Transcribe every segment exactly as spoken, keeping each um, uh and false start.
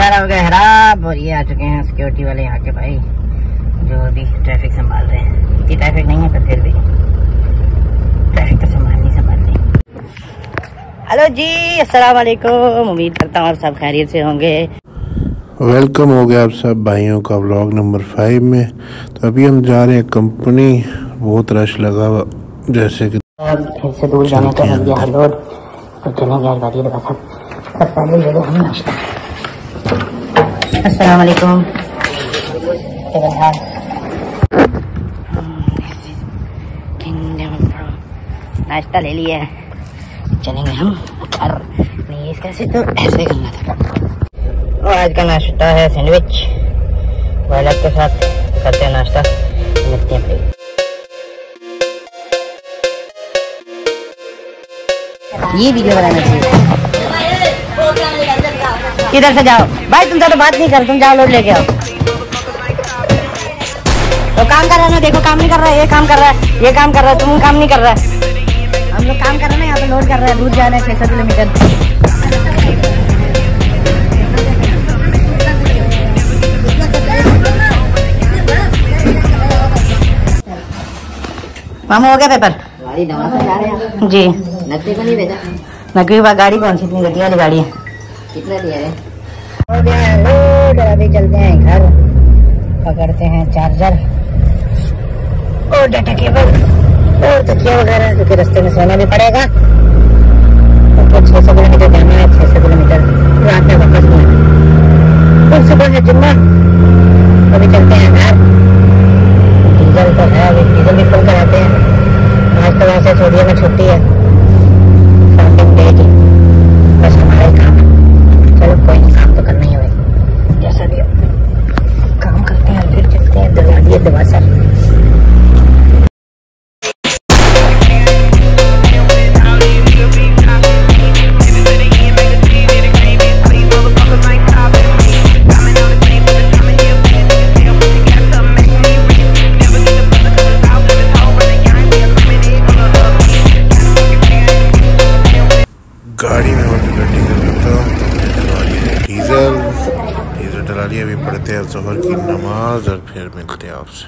सारा हो गया खराब और ये आ चुके हैं सिक्योरिटी वाले यहाँ के भाई, जो अभी ट्रैफिक संभाल रहे हैं। इतनी ट्रैफिक नहीं है पर फिर भी ट्रैफिक तो संभालनी संभालनी। हेलो जी, अस्सलाम वालेकुम। उम्मीद करता हूँ आप सब खैरियत से होंगे। वेलकम हो गया आप सब भाइयों का व्लॉग नंबर फाइव में। तो अभी हम जा रहे हैं कंपनी, बहुत रश लगा हुआ जैसे कि फिर से दूर जाने का हो गया है लोड, तो चलेंगे आज बात। सब सब पहले ले लो हम नाश्ता। अस्सलाम वालेकुम। नाश्ता ले लिया है, चलेंगे हम घर। नहीं इस कैसे तो ऐसे करना था। और आज का नाश्ता है सैंडविच, वाइलट के साथ करते हैं नाश्ता। मिलते हैं फिर। ये वीडियो बनाना चाहिए। इधर से जाओ भाई, तुम तो बात नहीं कर, तुम जाओ लोड लेके आओ। तो काम कर रहा है ना, देखो काम नहीं कर रहा है, ये काम कर रहा है, ये काम कर रहा है, तुम काम नहीं कर रहा है। हम लोग काम कर रहे हैं ना, यहाँ पे लोड कर रहे हैं, दूर जाना है छह सौ किलोमीटर। मामू हो गया पेपर? गाड़ी दवा से जा रहे हैं जी। नकवी को नहीं भेजा? नकवी की गाड़ी कौन सी, इतनी घटिया वाली गाड़ी है? कितना दिया है? हो गया है लोड, अभी चलते हैं घर, पकड़ते हैं चार्जर और डाटा केबल और तकिया वगैरह, क्योंकि रास्ते में सोना भी पड़ेगा। तो छह सौ किलोमीटर जाना है, छह सौ किलोमीटर रात में वापस में। फिर सुबह है जुम्मा, अभी चलते हैं घर। डीजल तो है, अभी डीजल भी फुल कराते हैं। आज तो वैसे सऊदीया में छुट्टी है, फंडिंग डे की, बस हमारा ही काम है। चलो कोई नहीं, काम तो करना ही होगा, जैसा भी हो काम करते हैं। फिर चलते हैं दवा दिए दवा सर। गाड़ी में हो चुका डीजल खत्म, डीजल डीजल डला लिया। अभी पढ़ते हैं ज़ोहर की नमाज और फिर मिलते हैं आपसे।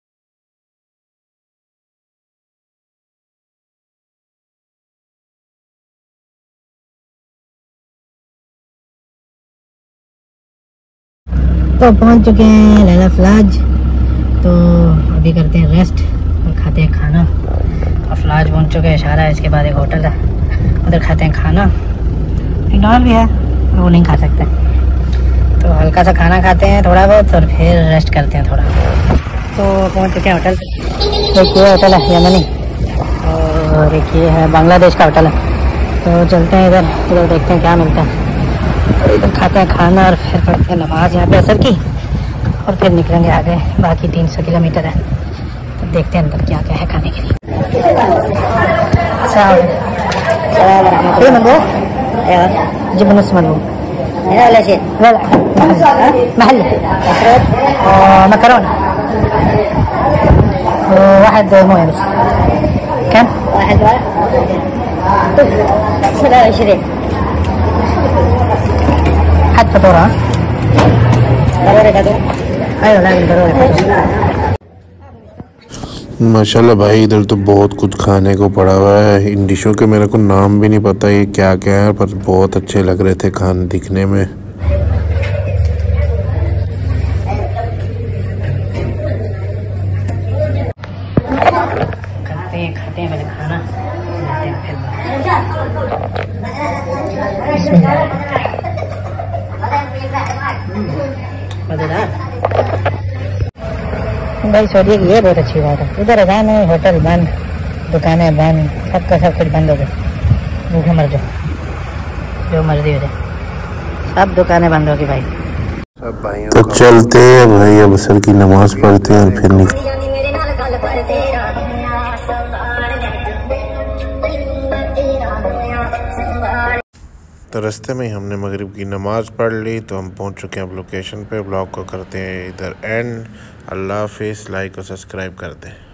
तो पहुंच चुके हैं लैला फ्लाज, तो अभी करते हैं रेस्ट और खाते हैं खाना। फ्लाज पहुंच चुके हैं, इशारा है, इसके बाद एक होटल है, उधर खाते हैं खाना। फिलहाल भी है, वो नहीं खा सकते, तो हल्का सा खाना खाते हैं थोड़ा बहुत और फिर रेस्ट करते हैं थोड़ा। तो पहुंच चुके हैं होटल। एक ये होटल है यमनी और एक ये है बांग्लादेश का होटल है। तो चलते हैं इधर, इधर देखते हैं क्या मिलता है। तो इधर खाते हैं खाना और फिर पढ़ते हैं नमाज यहाँ पे असर की, और फिर निकलेंगे आगे। बाकी तीन सौ किलोमीटर है, तो देखते हैं अंदर क्या क्या है खाने के लिए। شو منو؟ ايوه جيب نص منو هنا ولا شيء؟ لا لا محلي مشروب ومكرونه وواحد مويه بس. كم؟ واحد ورق سبعة وعشرين. حد فطوره؟ ضروري فطور؟ ايوه لازم ضروري فطور. माशाल्लाह भाई, इधर तो बहुत कुछ खाने को पड़ा हुआ है। इन डिशों के मेरे को नाम भी नहीं पता ये क्या क्या है, पर बहुत अच्छे लग रहे थे खाने दिखने में। खाते हैं खाते हैं पहले खाना, भाई सऊदी की ये बहुत अच्छी बात है। इधर अजान है, होटल बंद, दुकानें बंद, सबका सब कुछ बंद हो गया। भूखे मर जाओ, जो मर्जी हो जाए, सब दुकानें बंद होगी भाई। तो चलते हैं भाई, अब असर की नमाज पढ़ते हैं और फिर निकल। तो रास्ते में ही हमने मगरिब की नमाज़ पढ़ ली, तो हम पहुंच चुके हैं अब लोकेशन पे। ब्लॉग को करते हैं इधर एंड। अल्लाह हाफिज़, लाइक और सब्सक्राइब कर दें।